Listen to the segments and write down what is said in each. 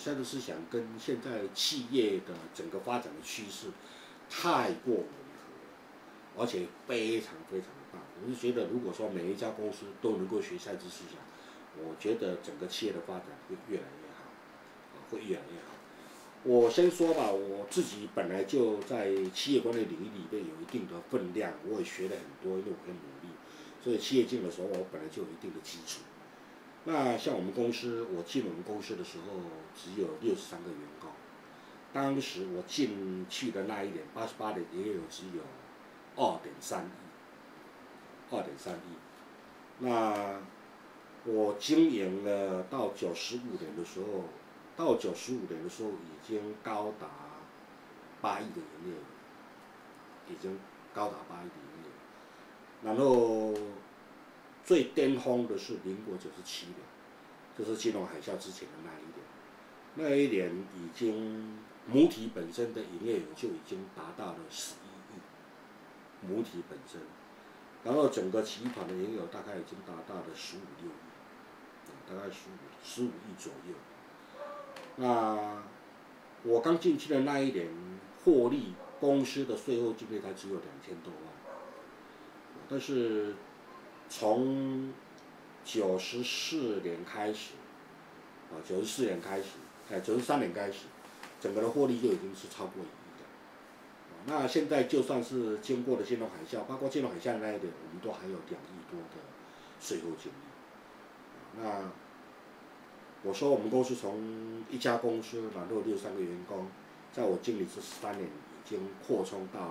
赛德思想跟现在企业的整个发展的趋势太过吻合，而且非常非常的大。我是觉得，如果说每一家公司都能够学赛德思想，我觉得整个企业的发展会越来越好，会越来越好。我先说吧，我自己本来就在企业管理领域里面有一定的分量，我也学了很多，因为我很努力，所以企业进的时候，我本来就有一定的基础。那像我们公司，我进我们公司的时候只有63个员工，当时我进去的那一年，88年也有只有2.3亿，2.3亿。那我经营了到95年的时候，已经高达8亿的营业额，已经高达8亿的营业额。然后最巅峰的是民国97年，就是金融海啸之前的那一年。那一年已经母体本身的营业额就已经达到了11亿，母体本身。然后整个集团的营业额大概已经达到了15、16亿，大概15亿左右。那我刚进去的那一年，获利公司的税后净利才只有2000多万，但是从94年开始，94年开始，93年开始，整个的获利就已经是超过1亿了。那现在就算是经过了金融海啸，包括金融海啸那一点，我们都还有2亿多的税后净利。那我说我们公司从一家公司，然后63个员工，在我经理这13年，已经扩充到了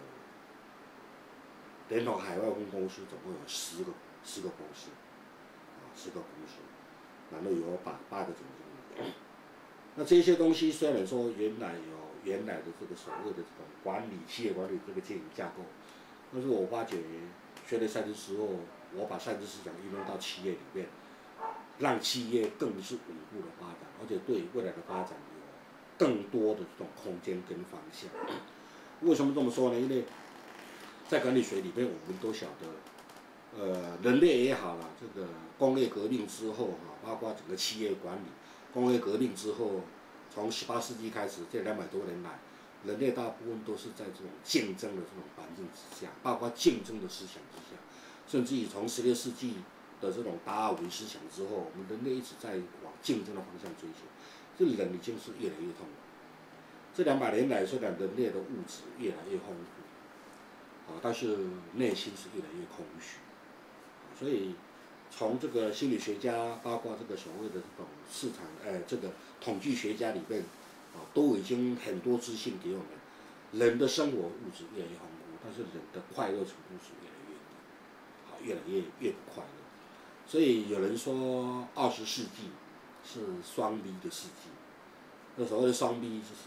连同海外分公司，总共有10个公司，10个公司，然后有8个总经理。那这些东西虽然说原来的这个所谓的这种企业管理这个经营架构，但是我发觉学了赛德之后，我把赛德思想运用到企业里面，让企业更是稳固的发展，而且对未来的发展有更多的这种空间跟方向。为什么这么说呢？因为在管理学里面，我们都晓得，人类也好了，这个工业革命之后包括整个企业管理，工业革命之后，从18世纪开始，这200多年来，人类大部分都是在这种竞争的这种环境之下，包括竞争的思想之下，甚至于从16世纪的这种达尔文思想之后，我们人类一直在往竞争的方向追求，这人已经是越来越痛苦。这200年来，虽然人类的物质越来越丰富，但是内心是越来越空虚。所以，从这个心理学家，包括这个所谓的这种市场，这个统计学家里面，都已经很多资讯给我们，人的生活物质越来越丰富，但是人的快乐程度是越来越低，越不快乐。所以有人说，20世纪是双 B 的世纪。那所谓的双 B 就是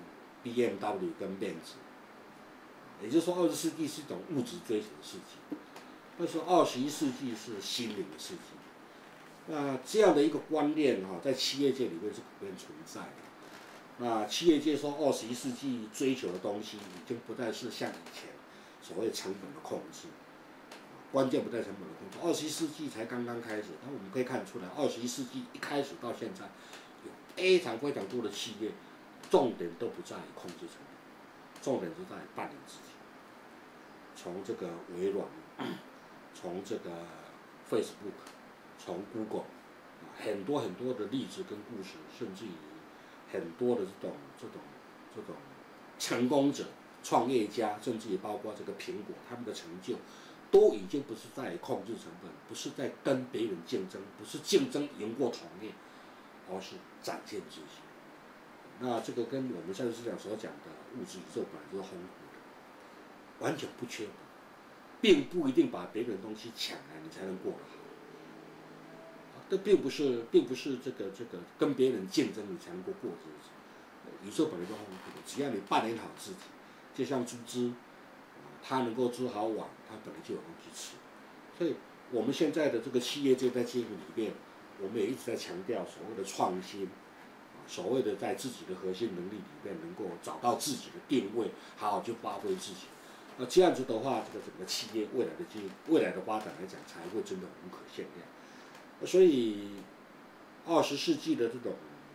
BMW 跟 Benz， 也就是说20世纪是一种物质追求的世纪，但是21世纪是心灵的世纪。那这样的一个观念在企业界里面是普遍存在的。那企业界说21世纪追求的东西已经不再是像以前所谓成本的控制，关键不在成本的控制。21世纪才刚刚开始，但我们可以看出来，21世纪一开始到现在，有非常非常多的企业，重点都不在控制成本，重点是在办理事情。从这个微软，从这个 Facebook， 从 Google， 很多很多的例子跟故事，甚至于很多的这种成功者、创业家，甚至也包括这个苹果，他们的成就，都已经不是在控制成本，不是在跟别人竞争，不是竞争赢过同业，而是展现自己。那这个跟我们赛德思想所讲的物质宇宙本来就是丰富的，完全不缺乏，并不一定把别人的东西抢来你才能过得好。这并不是这个跟别人竞争你才能够过日子。宇宙本来就丰富的，只要你扮演好自己，就像猪只，它能够织好网，它本来就有东西吃。所以我们现在的这个企业界在经营里面，我们也一直在强调所谓的创新，所谓的在自己的核心能力里面能够找到自己的定位，好好去发挥自己。那这样子的话，这个整个企业未来的发展来讲，才会真的无可限量。所以，20世纪的这种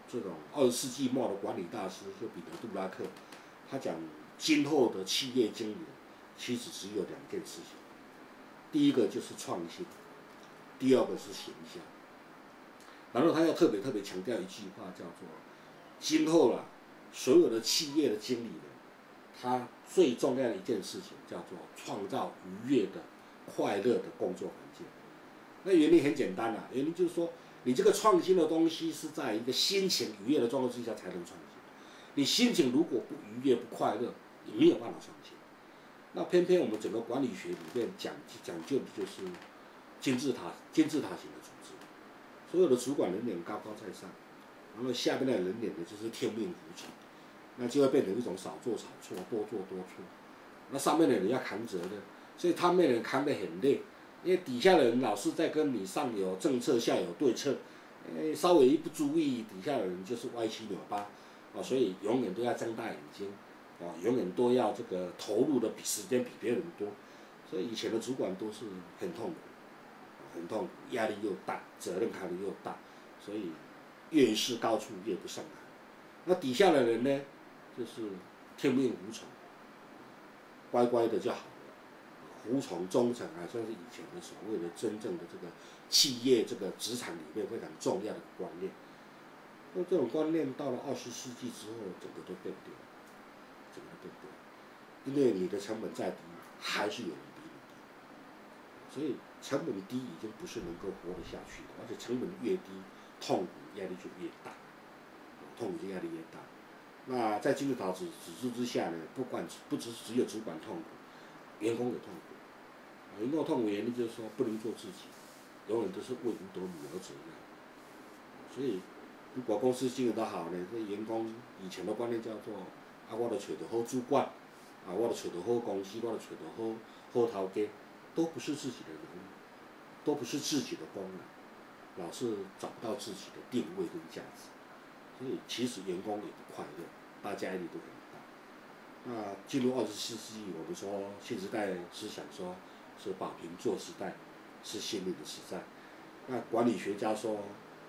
这种20世纪末的管理大师，就彼得·杜拉克，他讲今后的企业经营其实只有2件事情，第一个就是创新，第二个是形象。然后他要特别强调一句话，叫做今后啦，所有的企业的经理人，他最重要的一件事情叫做创造愉悦的、快乐的工作环境。那原理很简单啦，原理就是说，你这个创新的东西是在一个心情愉悦的状况之下才能创新。你心情如果不愉悦、不快乐，你没有办法创新。那偏偏我们整个管理学里面讲究的就是金字塔型的组织，所有的主管人脸高高在上，然后下面的人脸呢就是天命服从，那就会变成一种少做少错、多做多错。那上面的人要扛责任，所以他们的人扛得很累。因为底下的人老是在跟你上有政策下有对策，稍微一不注意，底下的人就是歪七扭八，所以永远都要睁大眼睛，永远都要这个投入的时间比别人多，所以以前的主管都是很痛苦，很痛苦，压力又大，责任扛得又大，所以越是高处越不胜寒。那底下的人呢，就是听命服从，乖乖的就好。服从忠诚还算是以前的所谓的真正的这个企业这个职场里面非常重要的观念。那这种观念到了20世纪之后，整个都变掉了，整个都变掉了。因为你的成本再低，还是有人比你低，所以成本低已经不是能够活得下去的，而且成本越低，痛苦压力就越大，痛苦就压力越大。那在金字塔指数之下呢，不只有主管痛苦，员工也痛苦。员工痛苦原因就是说不能做自己，永远都是为五斗米而折腰。所以，如果公司经营得好呢，这员工以前的观念叫做我就找到好主管，我就找到好公司，我就找到好头家，都不是自己的能力，都不是自己的功能，老是找不到自己的定位跟价值。所以其实员工也不快乐，大家压力都很大。那进入24世纪，我们说新时代思想说是宝瓶座时代，是新领的时代。那管理学家说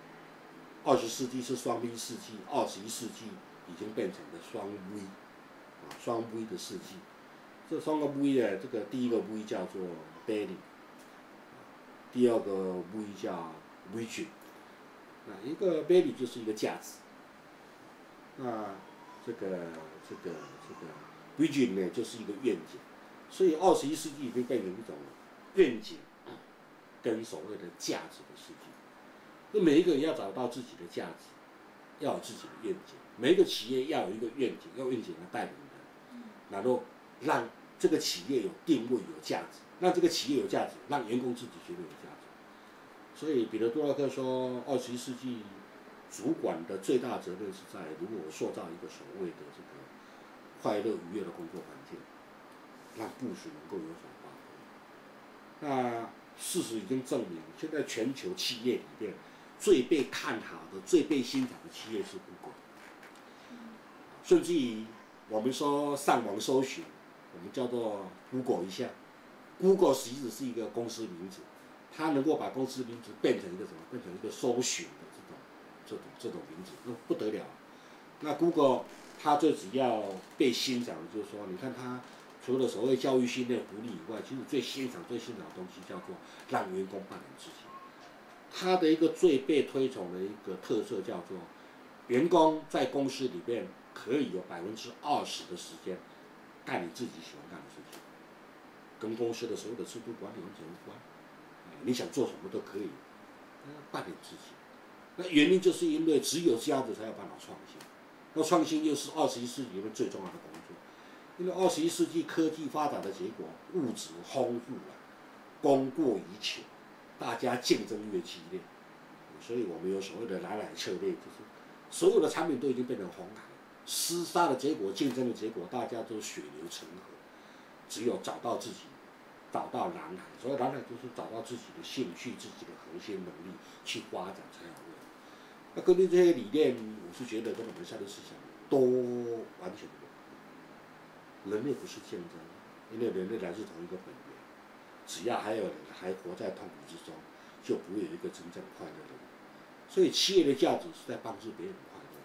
，20世纪是双 V 世纪，21世纪已经变成了双 V，双 V 的世纪。这双个 V 呢，这个第一个 V 叫做 value， 第二个 V 叫 vision。那一个 value 就是一个价值，那这个 vision 呢就是一个愿景。所以21世纪已经变成一种愿景跟所谓的价值的世界。那每一个人要找到自己的价值，要有自己的愿景。每一个企业要有一个愿景，用愿景来带领人，然后让这个企业有定位、有价值，让这个企业有价值，让员工自己觉得有价值。所以彼得·杜拉克说，21世纪主管的最大责任是在如何塑造一个所谓的这个快乐愉悦的工作环境，让部属能够有所发挥。那事实已经证明，现在全球企业里面最被看好的、最被欣赏的企业是 Google。甚至于我们说上网搜寻，我们叫做 Google 一下 ，Google 实际是一个公司名字，它能够把公司名字变成一个什么？变成一个搜寻的这种名字，那不得了。那 Google 它最主要被欣赏的就是说，你看它除了所谓教育训练福利以外，其实最欣赏的东西叫做让员工扮演自己。它的一个最被推崇的一个特色叫做，员工在公司里面可以有20%的时间干你自己喜欢干的事情，跟公司的所有的制度管理完全无关。你想做什么都可以，扮演自己。那原因就是因为只有这样子才有办法创新。那创新又是21世纪里面最重要的工作，因为21世纪科技发展的结果，物质丰富了，供过于求，大家竞争越激烈，所以我们有所谓的蓝海策略，就是所有的产品都已经变成红海，厮杀的结果、竞争的结果，大家都血流成河。只有找到自己，找到蓝海，所以蓝海就是找到自己的兴趣、自己的核心能力去发展才有未来。那根据这些理念，我是觉得跟我们下列思想都完全不同。人类不是竞争，因为人类来自同一个本源。只要还有人还活在痛苦之中，就不会有一个真正快乐的人。所以企业的价值是在帮助别人快乐，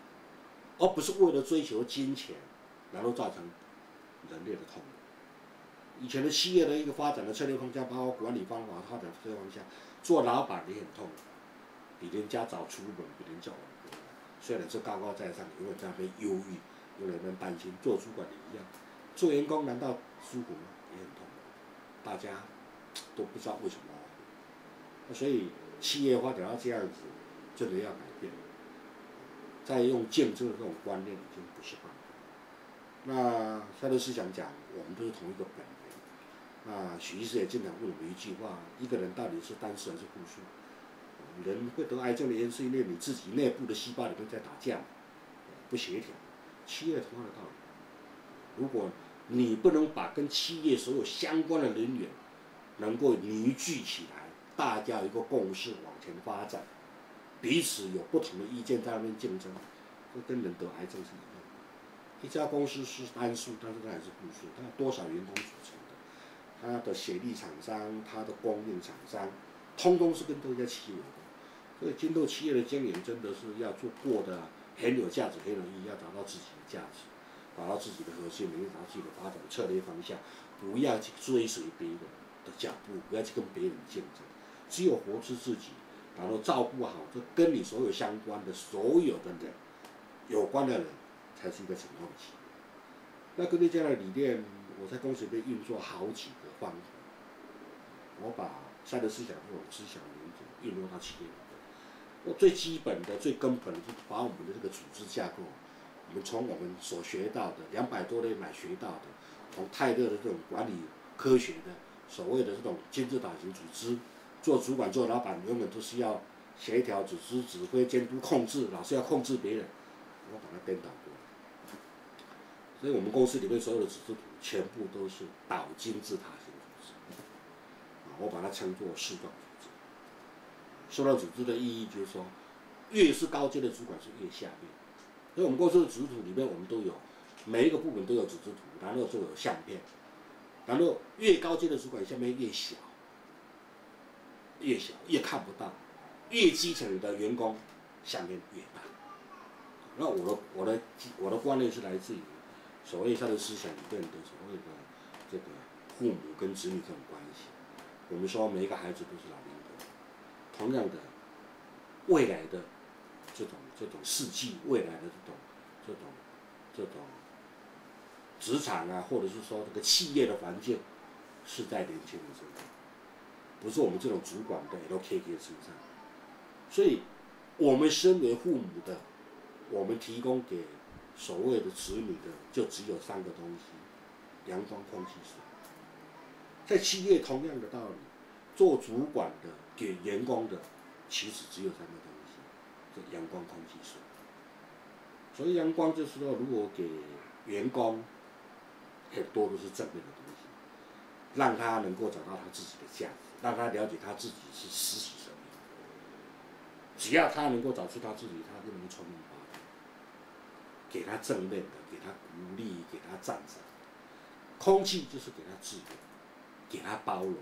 而不是为了追求金钱，然后造成人类的痛苦。以前的企业的一个发展的策略方向，包括管理方法发展策略方向，做老板也很痛苦，比人家早出门，比人家晚回来。虽然是高高在上，永远在那边忧郁，永远在那边担心。做主管也一样，做员工难道舒服吗？也很痛苦，大家都不知道为什么。所以企业发展到这样子，真的要改变。再用竞争的这种观念已经不是办法。那夏勒思想讲，我们都是同一个本源。那许医师也经常问我们一句话：一个人到底是单数还是复数？人会得癌症的原因是因为你自己内部的细胞里面在打架，不协调。企业同样的道理，如果你不能把跟企业所有相关的人员能够凝聚起来，大家有一个共识往前发展，彼此有不同的意见在那边竞争，这跟人得癌症是一样的。一家公司是单数，但是它也是复数，它有多少员工组成的？它的血力厂商、它的供应厂商，通通是跟这家企业有关。所以，今后企业的经营真的是要过得很有价值、很有意义，要找到自己的价值，找到自己的核心能力，找到自己的发展策略方向，不要去追随别人的脚步，不要去跟别人竞争，只有活出自己。然后照顾好这跟你所有相关的所有的人有关的人，才是一个成功的企业。那根据这样的理念，我在公司里面运作好几个方法，我把夏勒思想这种思想原则运用到企业里面。我最基本的、最根本的，就是把我们的这个组织架构，我们从我们所学到的200多年来学到的，从泰勒的这种管理科学的所谓的这种金字塔型组织。做主管、做老板，永远都是要协调、组织、指挥、监督、控制，老是要控制别人。我把它颠倒过来，所以我们公司里面所有的组织图全部都是倒金字塔型组织。我把它称作树状组织。树状组织的意义就是说，越是高阶的主管是越下面。所以我们公司的组织图里面，我们都有每一个部门都有组织图，然后就有相片，然后越高阶的主管下面越小。越小越看不到，越基层的员工下面越大。那我的观念是来自于所谓他的思想里面的所谓的这个父母跟子女这种关系。我们说每一个孩子都是老灵魂，同样的，未来的这种世纪，未来的这种职场啊，或者是说这个企业的环境，是在年轻人身上。不是我们这种主管的 LKK 身上，所以，我们身为父母的，我们提供给所谓的子女的，就只有3个东西：阳光、空气、水。在企业同样的道理，做主管的给员工的，其实只有3个东西：这阳光、空气、水。所以阳光就是说，如果给员工很多都是正面的东西，让他能够找到他自己的价值。让他了解他自己是实习生，只要他能够找出他自己，他就能充分发展。给他正面的，给他鼓励，给他赞赏。空气就是给他自由，给他包容。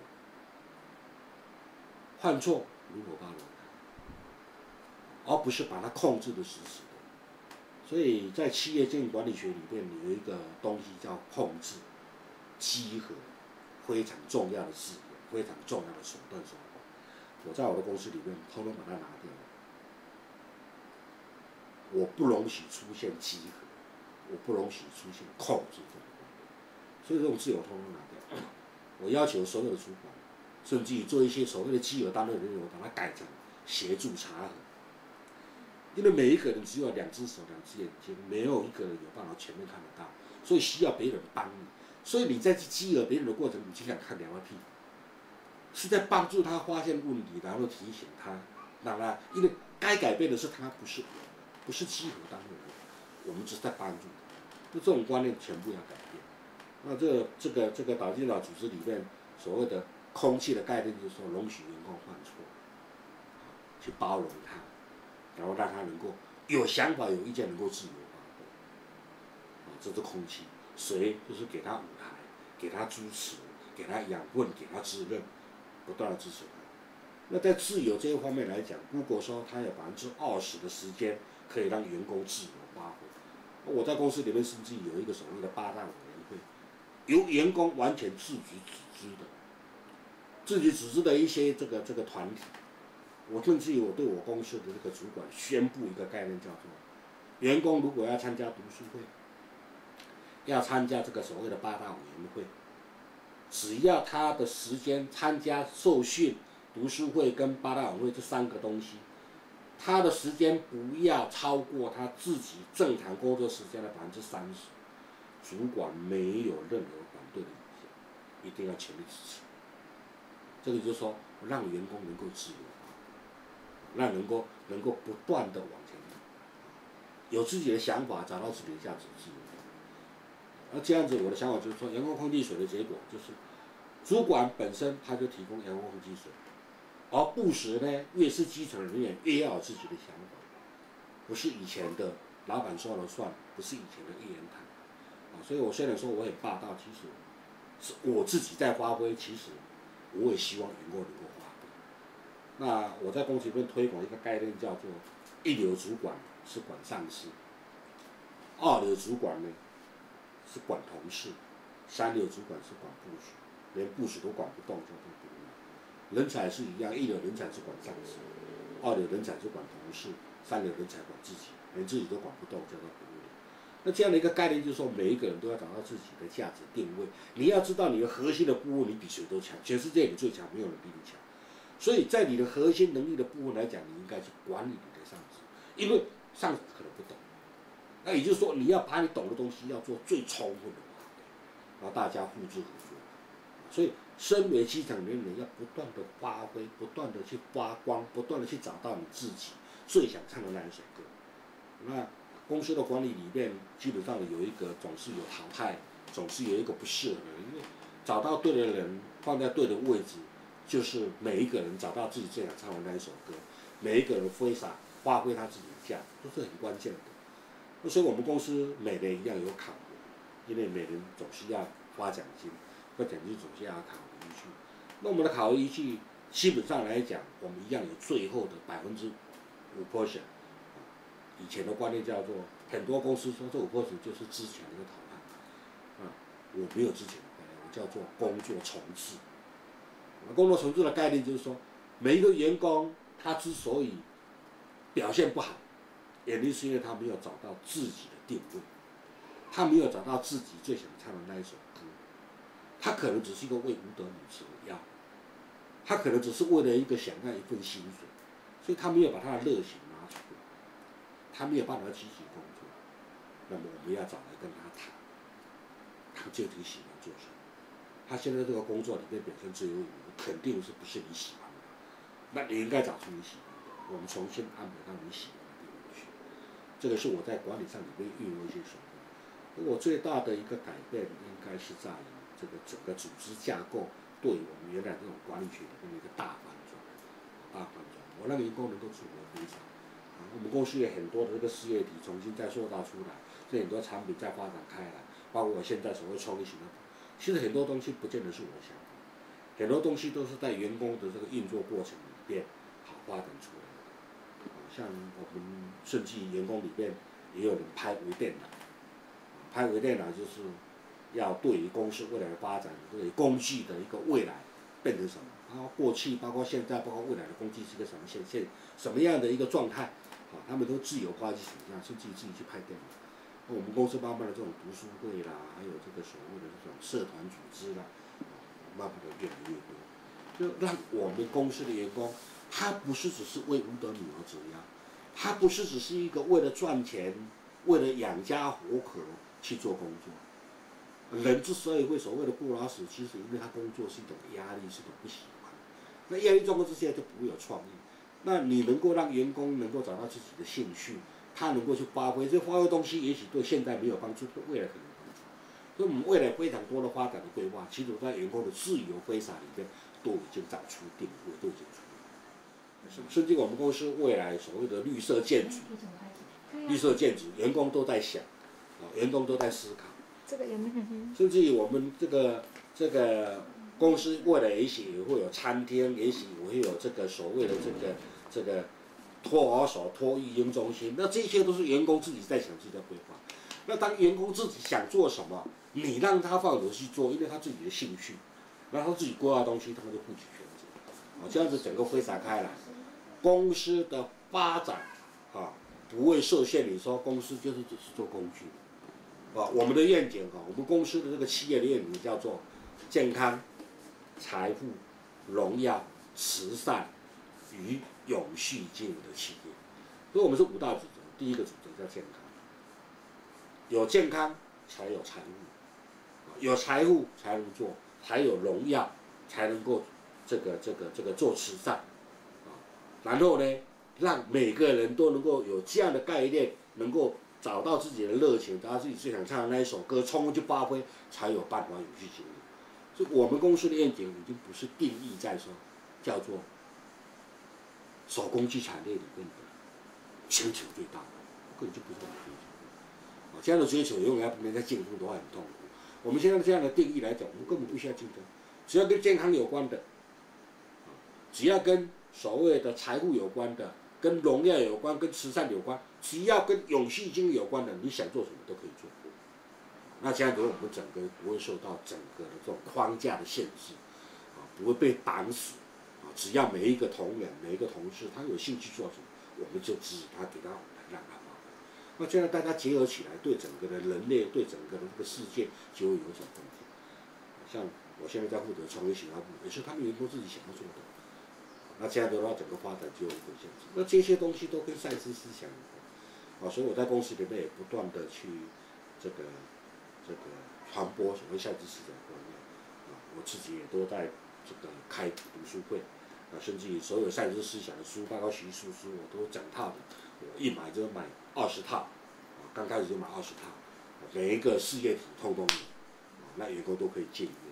犯错如何包容他，而不是把他控制的死死的。所以在企业经营管理学里面有一个东西叫控制、稽核，非常重要的字眼。非常重要的手段手法，我在我的公司里面通通把它拿掉了。我不容许出现稽核，我不容许出现控制这种观念，所以这种自由通通拿掉。我要求所有的主管，甚至于做一些所谓的稽核单位人员，我把它改成协助查核。因为每一个人只有2只手、2只眼睛，没有一个人有办法全面看得到，所以需要别人帮你。所以你在稽核别人的过程，你就想看2个屁。是在帮助他发现问题，然后提醒他，让他，因为该改变的是他，不是我，不是稽核单位的人，我们只是在帮助他。那这种观念全部要改变。那这个导进脑组织里面所谓的空气的概念，就是说容许员工犯错，去包容他，然后让他能够有想法、有意见，能够自由发挥。这是空气。水就是给他舞台，给他支持，给他养分，给他滋润。不断的支持他。那在自由这一方面来讲 ，Google 说它有20%的时间可以让员工自由发挥， 我在公司里面甚至有一个所谓的8大委员会，由员工完全自己组织的一些这个团体。我甚至于我对我公司的这个主管宣布一个概念，叫做员工如果要参加读书会，要参加这个所谓的8大委员会，只要他的时间参加受训、读书会跟8大委员会这3个东西，他的时间不要超过他自己正常工作时间的30%，主管没有任何反对的意见，一定要全力支持。这个就是说，让员工能够自由化，让能够不断的往前走，有自己的想法，找到自己的价值，自由。那这样子，我的想法就是说，员工空气水的结果就是，主管本身他就提供员工空气水，而部属呢，越是基层人员越要有自己的想法，不是以前的老板说了算，不是以前的一言堂。所以我虽然说我很霸道，其实是我自己在发挥，其实我也希望员工能够发挥。那我在公司里面推广一个概念，叫做1流主管是管上司，2流主管呢是管同事，3流主管是管部属，连部属都管不动就不一样。人才是一样，1流人才是管上司，2流人才是管同事，3流人才管自己，连自己都管不动叫做不一样。那这样的一个概念就是说，每一个人都要找到自己的价值定位。你要知道你的核心的部分，你比谁都强，全世界你最强，没有人比你强。所以在你的核心能力的部分来讲，你应该去管理你的上司，因为上司可能不懂。那也就是说，你要把你懂的东西要做最充分的发挥，然后大家互助合作。所以，身为基层人员，要不断的发挥，不断的去发光，不断的去找到你自己最想唱的那一首歌。那公司的管理里面，基本上有一个总是有淘汰，总是有一个不适合的人，因为找到对的人，放在对的位置，就是每一个人找到自己最想唱的那一首歌，每一个人发挥他自己的价值，都是很关键的。所以我们公司每年一样有考核，因为每年总是要发奖金，发奖金总是要考核依据。那我们的考核依据，基本上来讲，我们一样有最后的5%。以前的观念叫做，很多公司说这5%就是之前的一个淘汰，我没有之前的概念，我叫做工作重置。工作重置的概念就是说，每一个员工他之所以表现不好，原因是因为他没有找到自己的定位，他没有找到自己最想唱的那一首歌，他可能只是一个为五斗米折腰，他可能只是为了一个想要一份薪水，所以他没有把他的热情拿出来，他没有办法积极工作。那么我们要找来跟他谈，他究竟喜欢做什么？他现在这个工作里面表现最优异的，肯定是不是你喜欢的，那你应该找出你喜欢的，我们重新安排到你喜欢的地方去。这个是我在管理上里面运用一些手段。我最大的一个改变应该是在于这个整个组织架构对我们原来这种管理学里面的一个大翻转。我让员工能够自我非常。我们公司有很多的这个事业体重新再塑造出来，这很多产品再发展开来，包括我现在所谓创意型的。其实很多东西不见得是我的想法，很多东西都是在员工的这个运作过程里边好发展出来的。像我们甚至员工里边也有人拍微电脑，拍微电脑就是要对于公司未来的发展，对于工具的一个未来变成什么，然后过去包括现在包括未来的工具是一个什么什么样的一个状态，他们都自由发去想象，甚至于自己去拍电脑。我们公司慢慢的这种读书会啦，还有这个所谓的这种社团组织啦，慢慢的越来越多，就让我们公司的员工，他不是只是为五斗米而折腰，他不是只是一个为了赚钱、为了养家活口去做工作。人之所以会所谓的不老死，其实因为他工作是一种压力，是一种不喜欢。那压力状况之下就不会有创意。那你能够让员工能够找到自己的兴趣，他能够去发挥，这发挥东西也许对现在没有帮助，对未来可能有帮助。所以我们未来非常多的发展的规划，其实在员工的自由挥洒里面都已经找出定位，都已经出来。甚至我们公司未来所谓的绿色建筑，员工都在想，员工都在思考。 这个有没有？ 甚至于我们这个公司未来也许也会有餐厅，也许也会有这个所谓的这个托儿所、托育婴中心，那这些都是员工自己在想，自己在规划。 那当员工自己想做什么，你让他放手去做，因为他自己的兴趣，然后他自己规划东西，他们就负起全责。这样子整个挥洒开来，公司的发展不会受限于说公司就是只是做工具。我们的愿景我们公司的这个企业的愿景叫做健康、财富、荣耀、慈善与永续经营的企业。所以我们是5大主轴，第一个主轴叫健康，有健康才有财富，有财富才能做，才有荣耀，才能够这个做慈善，然后呢，让每个人都能够有这样的概念，能够找到自己的热情，找到自己最想唱的那一首歌，充分去发挥，才有办法永续经营。所以我们公司的愿景已经不是定义在说叫做手工具产业里面的薪酬最大的，根本就不是我们追求。这样的追求永远要人家竞争的话很痛苦。我们现在这样的定义来讲，我们根本不需要竞争，只要跟健康有关的，只要跟所谓的财富有关的，跟荣耀有关，跟慈善有关，只要跟永续经营有关的，你想做什么都可以做。那这样子，我们整个不会受到整个的这种框架的限制，不会被绑死。只要每一个同仁、每一个同事，他有兴趣做什么，我们就支持他，给他舞台让他发挥。那这样大家结合起来，对整个的人类、对整个的这个世界就会有所贡献。像我现在在负责创业行销部，也是他们员工自己想要做的。那这样的话，整个发展就有限制。那这些东西都跟赛斯思想有关，所以我在公司里面也不断的去这个传播所谓赛斯思想观念，我自己也都在这个开读书会，甚至于所有赛斯思想的书，包括学术书，我都整套的，我一买就买20套，刚开始就买20套，每一个事业体通通有，那员工都可以借阅，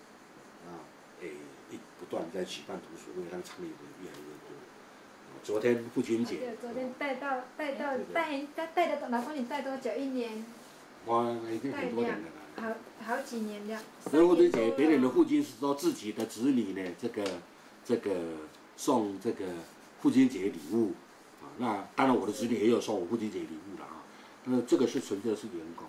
不断在举办读书会，让倡议的越来越多。昨天父亲节， 昨天带的，老公你带多久？1年？ 我已经很多年了啦。 好几年了。 所以父亲节，别人的父亲是说自己的子女呢，这个送这个父亲节礼物，那当然我的子女也有送我父亲节礼物了那这个是纯粹是员工，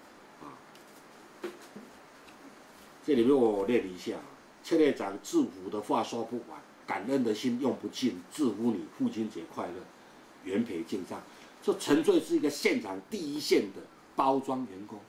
这里面我列了一下，邱队长祝福的话说不完，感恩的心用不尽，祝福你父亲节快乐，元培敬上，这纯粹是一个现场第一线的包装员工，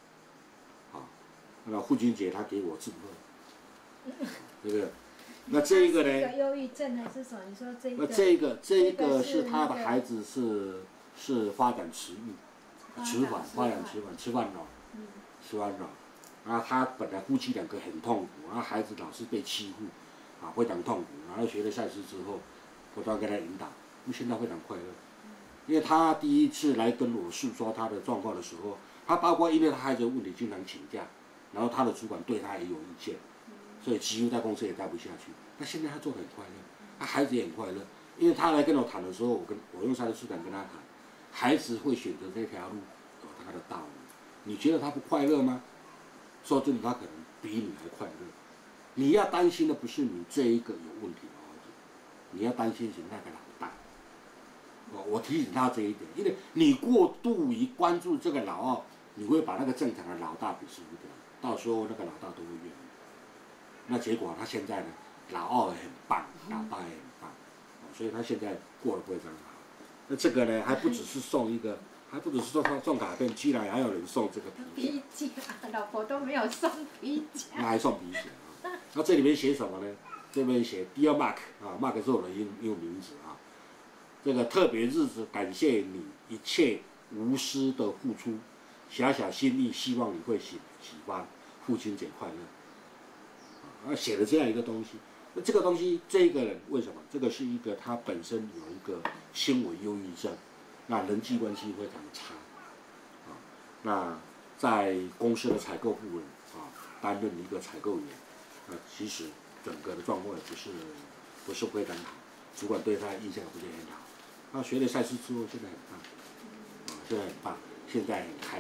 那父亲节他给我祝贺，这个，那这一个呢？ 忧郁症还是什么？你说这个？ 那这一个是他的孩子是发展迟缓，发展迟缓脑，然后他本来夫妻2个很痛苦，然后孩子老是被欺负，非常痛苦，然后学了赛斯之后，不断跟他引导，现在非常快乐。因为他第一次来跟我诉说他的状况的时候，他包括因为他孩子的问题经常请假，然后他的主管对他也有意见，所以几乎在公司也待不下去。那现在他做得很快乐，他孩子也很快乐，因为他来跟我谈的时候，我用赛斯思想跟他谈，孩子会选择这条路有他的道理，你觉得他不快乐吗？说真的，他可能比你还快乐。你要担心的不是你这一个有问题的儿子，你要担心是那个老大。我提醒他这一点，因为你过度于关注这个老二，你会把那个正常的老大给失误掉，到时候那个老大都会怨你。那结果他现在呢，老二也很棒，老大也很棒，所以他现在过得非常好。那这个呢，还不只是送一个。还不只是送卡片，居然还有人送这个皮夹，老婆都没有送皮夹。 那还送皮夹那这里面写什么呢？这边写 Dear Mark Mark 是我的英文名字这个特别日子，感谢你一切无私的付出，小小心意，希望你会喜欢。父亲节快乐。写了这样一个东西，那这个东西，这个人为什么？这个是一个他本身有一个轻微忧郁症。那人际关系非常差，那在公司的采购部门担任一个采购员，其实整个的状况也不是非常好，主管对他的印象不是很好。那学了赛斯之后，现在很棒，现在很棒，现在很开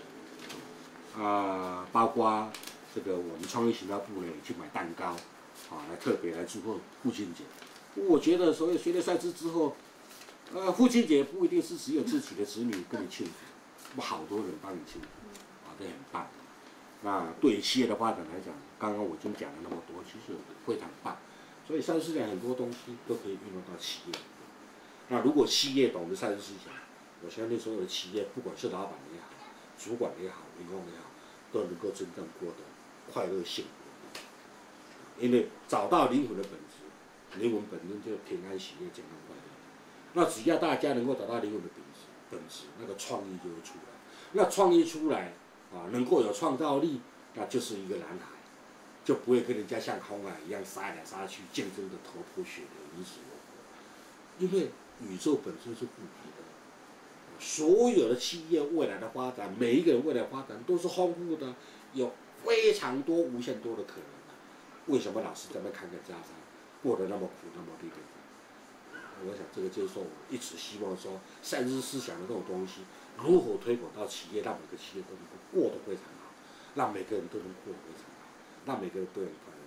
朗，包括这个我们创意行销部呢去买蛋糕，来特别来祝贺父亲节。我觉得所谓学了赛斯之后。父亲节不一定是只有自己的子女跟你庆祝， 好多人帮你清楚，这很棒。那对于企业的发展来讲，刚刚我已经讲了那么多，其实非常棒。所以三十思想很多东西都可以运用到企业。那如果企业懂得三十思想，我相信所有的企业，不管是老板也好，主管也好，员工也好，都能够真正过得快乐幸福。因为找到灵魂的本质，灵魂本身就平安喜悦、健康快乐。那只要大家能够找到灵魂的本质，那个创意就会出来。那创意出来能够有创造力，那就是一个蓝海，就不会跟人家像红海一样杀来杀去，竞争的头破血流、你死我活。因为宇宙本身是不比的，所有的企业未来的发展，每一个人未来发展都是丰富的，有非常多、无限多的可能。为什么老是在那看个家乡，过得那么苦、那么累？我想这个就是我一直希望说，三十思想的这种东西，如何推广到企业，让每个企业都能够过得非常好，让每个人都能过得非常好，让每个人都能快乐。